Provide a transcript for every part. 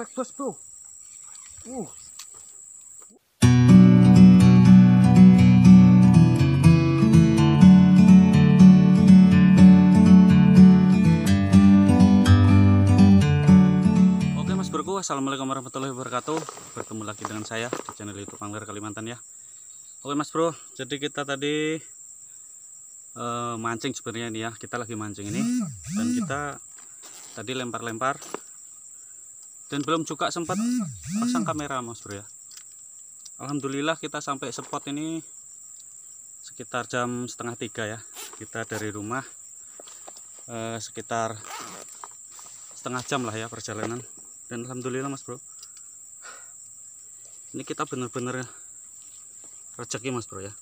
breakfast bro. Uh. Oke mas bro, assalamualaikum warahmatullahi wabarakatuh. Bertemu lagi dengan saya di channel YouTube Angler Kalimantan ya. Oke mas bro, jadi kita tadi mancing sebenarnya ini ya. Kita lagi mancing ini dan kita tadi lempar-lempar dan belum juga sempat pasang kamera mas bro ya. Alhamdulillah kita sampai spot ini sekitar jam 2:30 ya. Kita dari rumah sekitar setengah jam lah ya perjalanan. Dan alhamdulillah mas bro, ini kita bener-bener rezeki mas bro ya.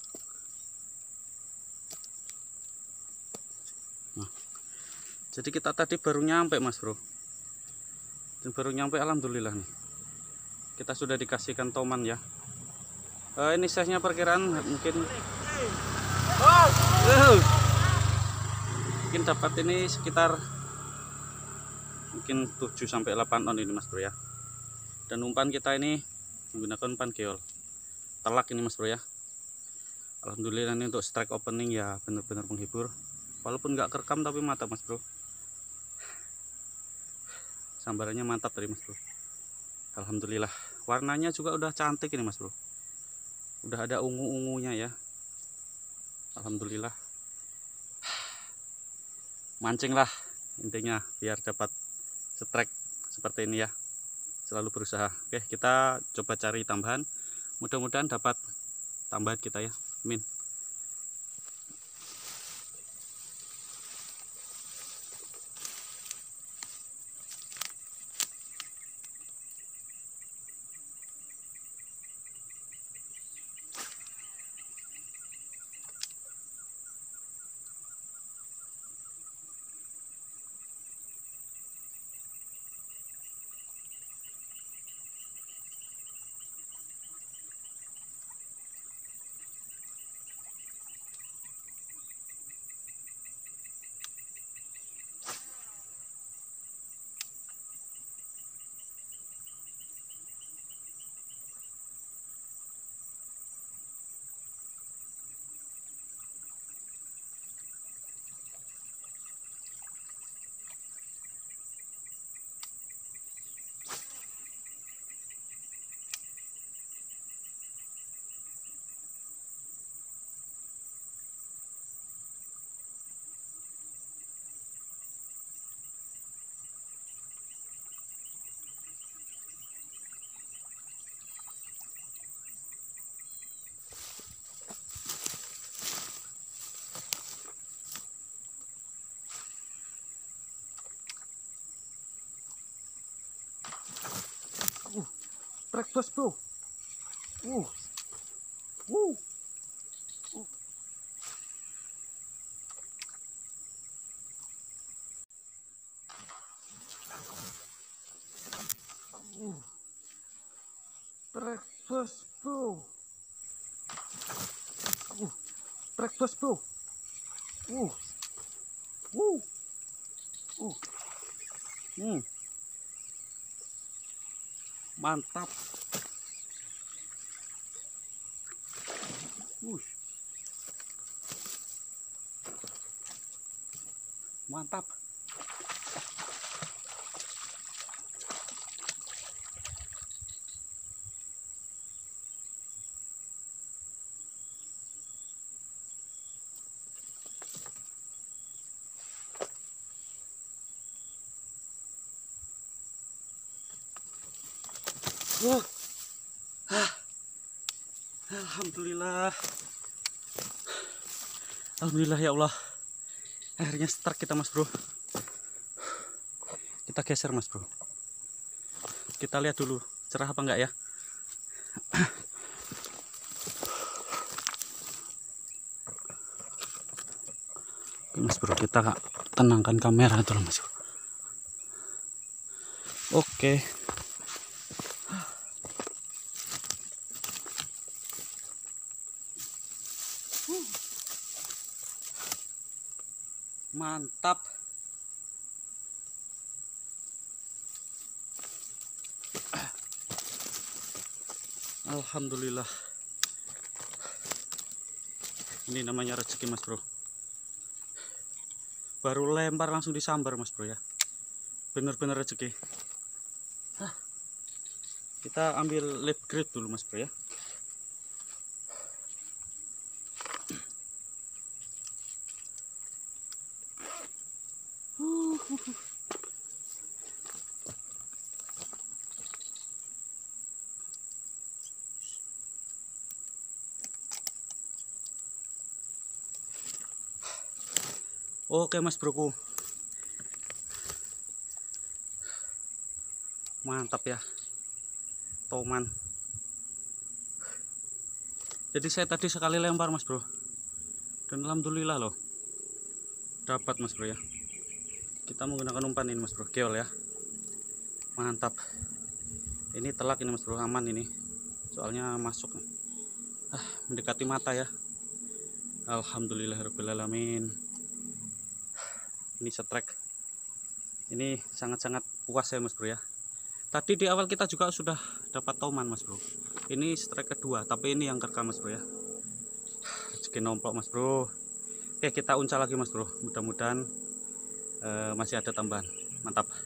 Nah, jadi kita tadi baru nyampe mas bro, dan baru nyampe alhamdulillah nih kita sudah dikasihkan toman ya. Ini size nya perkiraan mungkin dapat ini sekitar mungkin 7-8 on ini mas bro ya. Dan umpan kita ini menggunakan umpan geol telak ini mas bro ya. Alhamdulillah ini untuk strike opening ya benar-benar menghibur, walaupun nggak kerekam tapi mantap mas bro. Sambarannya mantap tadi mas bro. Alhamdulillah, warnanya juga udah cantik ini mas bro, udah ada ungu-ungunya ya. Alhamdulillah, mancing lah intinya biar dapat strike seperti ini ya, selalu berusaha. Oke, kita coba cari tambahan, mudah-mudahan dapat tambahan kita ya, amin. Breakfast bro. Breakfast bro. Breakfast bro. Mantap. Mantap. Alhamdulillah. Alhamdulillah ya Allah. Akhirnya start kita mas bro. Kita geser mas bro. Kita lihat dulu cerah apa enggak ya. Oke mas bro, kita tenangkan kamera dulu mas bro. Oke. Mantap. Alhamdulillah. Ini namanya rezeki mas bro. Baru lempar langsung disambar mas bro ya. Bener-bener rezeki. Kita ambil lip grade dulu mas bro ya. Oke mas broku, mantap ya, toman. Jadi saya tadi sekali lempar mas bro, dan alhamdulillah loh, dapat mas bro ya. Kita menggunakan umpan ini mas bro, geol ya, mantap. Ini telak ini mas bro, aman ini, soalnya masuk nih. Mendekati mata ya. Alhamdulillahirobbilalamin. Ini setrek, ini sangat-sangat puas ya mas bro ya. Tadi di awal kita juga sudah dapat toman mas bro. Ini strike kedua, tapi ini yang kerekam mas bro ya. Rezeki nomplok mas bro. Oke, kita uncal lagi mas bro. Mudah-mudahan masih ada tambahan. Mantap.